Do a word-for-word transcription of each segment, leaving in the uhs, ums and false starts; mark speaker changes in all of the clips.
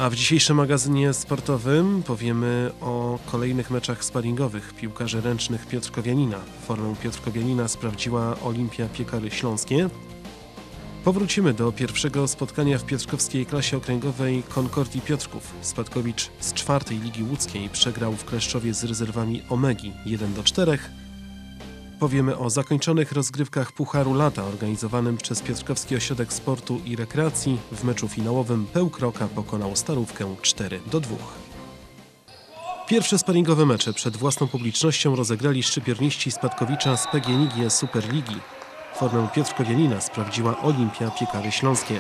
Speaker 1: A w dzisiejszym magazynie sportowym powiemy o kolejnych meczach sparingowych piłkarzy ręcznych Piotrkowianina. Formę Piotrkowianina sprawdziła Olimpia Piekary Śląskie. Powrócimy do pierwszego spotkania w piotrkowskiej klasie okręgowej Konkordii Piotrków. Spadkowicz z czwartej Ligi Łódzkiej przegrał w Kleszczowie z rezerwami Omegi jeden do czterech. Powiemy o zakończonych rozgrywkach Pucharu Lata organizowanym przez Piotrkowski Ośrodek Sportu i Rekreacji. W meczu finałowym Pełkroka pokonał Starówkę cztery do dwóch. Pierwsze sparingowe mecze przed własną publicznością rozegrali szczypiorniści Spadkowicza z P G N G Superligi. Formę Piotrkowianina sprawdziła Olimpia Piekary Śląskie.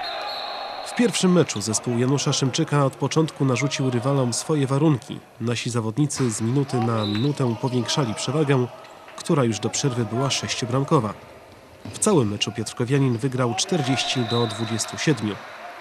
Speaker 1: W pierwszym meczu zespół Janusza Szymczyka od początku narzucił rywalom swoje warunki. Nasi zawodnicy z minuty na minutę powiększali przewagę, która już do przerwy była sześciobramkowa. W całym meczu Piotrkowianin wygrał czterdzieści do dwudziestu siedmiu.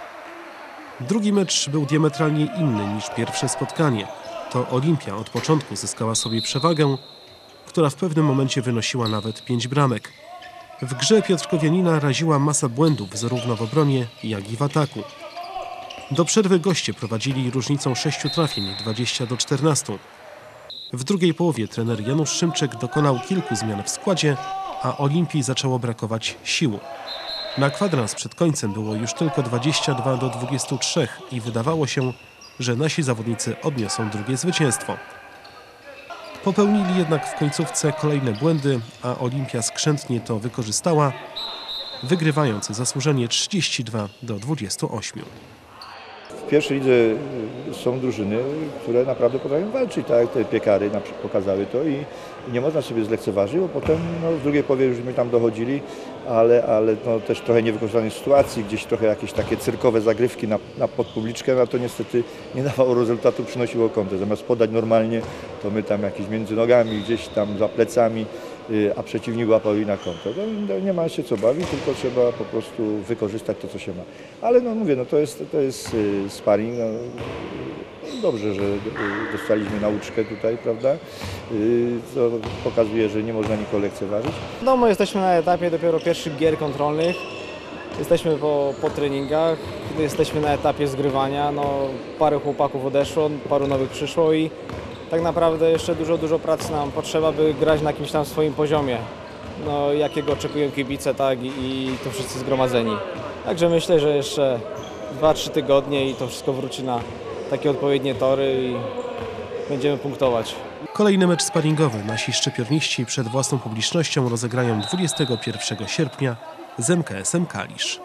Speaker 1: Drugi mecz był diametralnie inny niż pierwsze spotkanie. To Olimpia od początku zyskała sobie przewagę, która w pewnym momencie wynosiła nawet pięć bramek. W grze Piotrkowianina raziła masa błędów zarówno w obronie, jak i w ataku. Do przerwy goście prowadzili różnicą sześciu trafień, dwudziestu do czternastu. W drugiej połowie trener Janusz Szymczyk dokonał kilku zmian w składzie, a Olimpii zaczęło brakować sił. Na kwadrans przed końcem było już tylko dwadzieścia dwa do dwudziestu trzech i wydawało się, że nasi zawodnicy odniosą drugie zwycięstwo. Popełnili jednak w końcówce kolejne błędy, a Olimpia skrzętnie to wykorzystała, wygrywając zasłużenie trzydzieści dwa do dwudziestu ośmiu.
Speaker 2: W pierwszej lidze są drużyny, które naprawdę potrafią walczyć, tak jak te Piekary na przykład pokazały to i, i nie można sobie zlekceważyć, bo potem no, w drugiej połowie już my tam dochodzili, ale, ale no, też trochę niewykorzystanej sytuacji, gdzieś trochę jakieś takie cyrkowe zagrywki na, na podpubliczkę, a to niestety nie dawało rezultatu, przynosiło kątę. Zamiast podać normalnie, to my tam jakieś między nogami, gdzieś tam za plecami, a przeciwnik łapał i na konto. No, nie ma się co bawić, tylko trzeba po prostu wykorzystać to, co się ma. Ale no mówię, no to jest, to jest sparring. No, dobrze, że dostaliśmy nauczkę tutaj, prawda? To pokazuje, że nie można nikogo lekceważyć.
Speaker 3: No my jesteśmy na etapie dopiero pierwszych gier kontrolnych. Jesteśmy po, po treningach, jesteśmy na etapie zgrywania. No, parę chłopaków odeszło, paru nowych przyszło i tak naprawdę jeszcze dużo, dużo pracy nam potrzeba, by grać na jakimś tam swoim poziomie, no, jakiego oczekują kibice, tak, i, i to wszyscy zgromadzeni. Także myślę, że jeszcze dwa trzy tygodnie i to wszystko wróci na takie odpowiednie tory i będziemy punktować.
Speaker 1: Kolejny mecz sparingowy nasi szczypiorniści przed własną publicznością rozegrają dwudziestego pierwszego sierpnia z M K S-em Kalisz.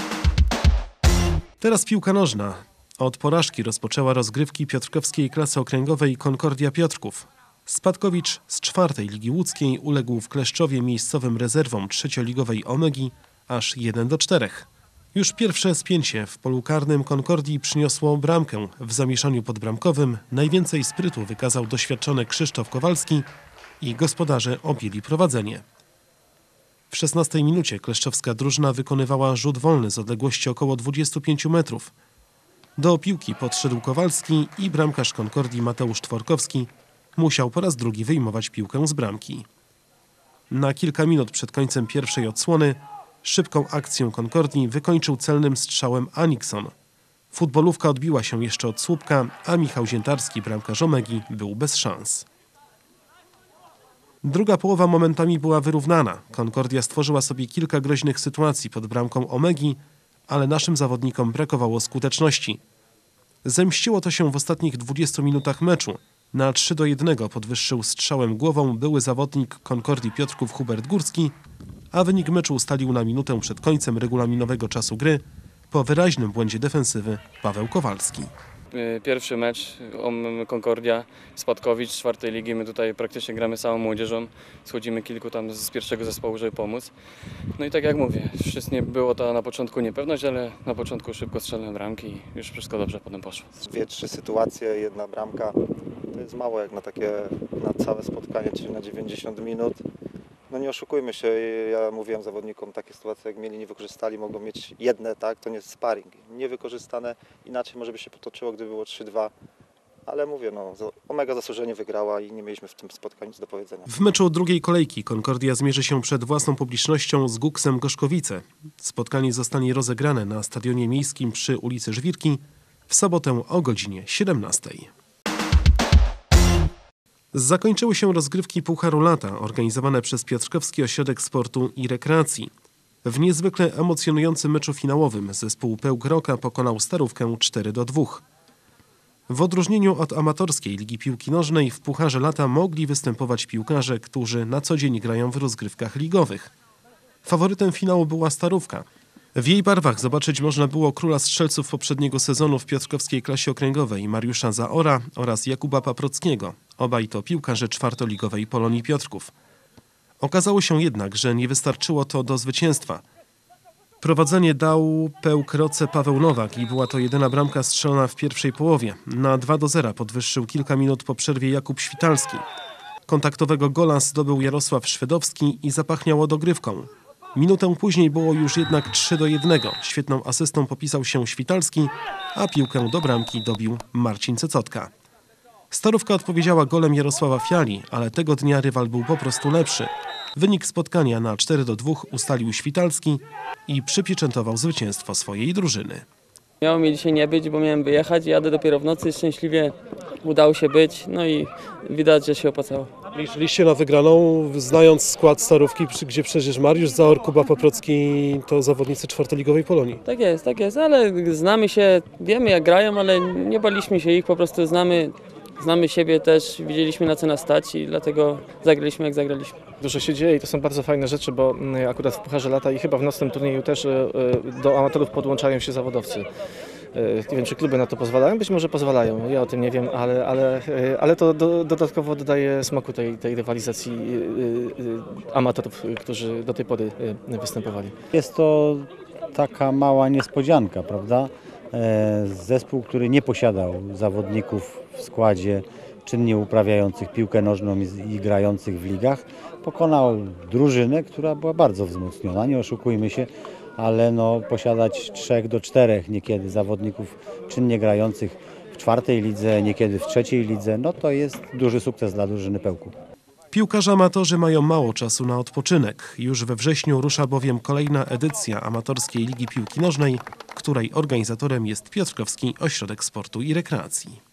Speaker 1: Teraz piłka nożna. Od porażki rozpoczęła rozgrywki piotrkowskiej klasy okręgowej Konkordia Piotrków. Spadkowicz z czwartej Ligi Łódzkiej uległ w Kleszczowie miejscowym rezerwom trzecioligowej Omegi aż jeden do czterech. Już pierwsze spięcie w polu karnym Konkordii przyniosło bramkę. W zamieszaniu podbramkowym najwięcej sprytu wykazał doświadczony Krzysztof Kowalski i gospodarze objęli prowadzenie. W szesnastej minucie kleszczowska drużyna wykonywała rzut wolny z odległości około dwudziestu pięciu metrów. Do piłki podszedł Kowalski i bramkarz Konkordii Mateusz Tworkowski musiał po raz drugi wyjmować piłkę z bramki. Na kilka minut przed końcem pierwszej odsłony szybką akcję Konkordii wykończył celnym strzałem Anikson. Futbolówka odbiła się jeszcze od słupka, a Michał Ziętarski, bramkarz Omegi, był bez szans. Druga połowa momentami była wyrównana. Konkordia stworzyła sobie kilka groźnych sytuacji pod bramką Omegi, ale naszym zawodnikom brakowało skuteczności. Zemściło to się w ostatnich dwudziestu minutach meczu. Na trzy do jednego podwyższył strzałem głową były zawodnik Konkordii Piotrków Hubert Górski, a wynik meczu ustalił na minutę przed końcem regulaminowego czasu gry po wyraźnym błędzie defensywy Paweł Kowalski.
Speaker 4: Pierwszy mecz, Konkordia, Spadkowicz z czwartej ligi. My tutaj praktycznie gramy samą młodzieżą. Schodzimy kilku tam z pierwszego zespołu, żeby pomóc. No i tak jak mówię, wszystko było to na początku niepewność, ale na początku szybko strzelne bramki i już wszystko dobrze potem poszło.
Speaker 5: Dwie, trzy sytuacje, jedna bramka. To jest mało jak na takie, na całe spotkanie, czyli na dziewięćdziesiąt minut. No nie oszukujmy się, ja mówiłem zawodnikom, takie sytuacje jak mieli, nie wykorzystali, mogą mieć jedne, tak, to nie jest sparring. Niewykorzystane, inaczej może by się potoczyło, gdyby było trzy dwa. Ale mówię, no, Omega zasłużenie wygrała i nie mieliśmy w tym spotkaniu nic do powiedzenia.
Speaker 1: W meczu drugiej kolejki Konkordia zmierzy się przed własną publicznością z Guksem Gorzkowice. Spotkanie zostanie rozegrane na stadionie miejskim przy ulicy Żwirki, w sobotę o godzinie siedemnastej. Zakończyły się rozgrywki Pucharu Lata organizowane przez Piotrkowski Ośrodek Sportu i Rekreacji. W niezwykle emocjonującym meczu finałowym zespół Pełk Roka pokonał Starówkę cztery do dwóch. W odróżnieniu od amatorskiej Ligi Piłki Nożnej w Pucharze Lata mogli występować piłkarze, którzy na co dzień grają w rozgrywkach ligowych. Faworytem finału była Starówka. W jej barwach zobaczyć można było króla strzelców poprzedniego sezonu w piotrkowskiej klasie okręgowej Mariusza Zaora oraz Jakuba Paprockiego. Obaj to piłkarze czwartoligowej Polonii Piotrków. Okazało się jednak, że nie wystarczyło to do zwycięstwa. Prowadzenie dał Pełk Roce Paweł Nowak i była to jedyna bramka strzelona w pierwszej połowie. Na dwa do zera podwyższył kilka minut po przerwie Jakub Świtalski. Kontaktowego gola zdobył Jarosław Szwedowski i zapachniało dogrywką. Minutę później było już jednak trzy do jednego. Świetną asystą popisał się Świtalski, a piłkę do bramki dobił Marcin Cecotka. Starówka odpowiedziała golem Jarosława Fiali, ale tego dnia rywal był po prostu lepszy. Wynik spotkania na cztery do dwóch ustalił Świtalski i przypieczętował zwycięstwo swojej drużyny.
Speaker 6: Miało mi dzisiaj nie być, bo miałem wyjechać, jadę dopiero w nocy, szczęśliwie udało się być, no i widać, że się opłacało.
Speaker 1: Liczyliście na wygraną, znając skład Starówki, gdzie przecież Mariusz Zaor, Kuba Paprocki to zawodnicy czwartoligowej Polonii.
Speaker 6: Tak jest, tak jest, ale znamy się, wiemy jak grają, ale nie baliśmy się ich, po prostu znamy, znamy siebie też, widzieliśmy na co nas stać i dlatego zagraliśmy jak zagraliśmy.
Speaker 7: Dużo się dzieje i to są bardzo fajne rzeczy, bo akurat w Pucharze Lata i chyba w nocnym turnieju też do amatorów podłączają się zawodowcy. Nie wiem, czy kluby na to pozwalają, być może pozwalają, ja o tym nie wiem, ale, ale, ale to do, dodatkowo dodaje smaku tej, tej rywalizacji amatorów, którzy do tej pory występowali.
Speaker 8: Jest to taka mała niespodzianka, prawda? Zespół, który nie posiadał zawodników w składzie czynnie uprawiających piłkę nożną i grających w ligach, pokonał drużynę, która była bardzo wzmocniona, nie oszukujmy się, ale no, posiadać trzech do czterech niekiedy zawodników czynnie grających w czwartej lidze, niekiedy w trzeciej lidze, no to jest duży sukces dla drużyny Pełku.
Speaker 1: Piłkarze amatorzy mają mało czasu na odpoczynek. Już we wrześniu rusza bowiem kolejna edycja amatorskiej Ligi Piłki Nożnej, której organizatorem jest Piotrkowski Ośrodek Sportu i Rekreacji.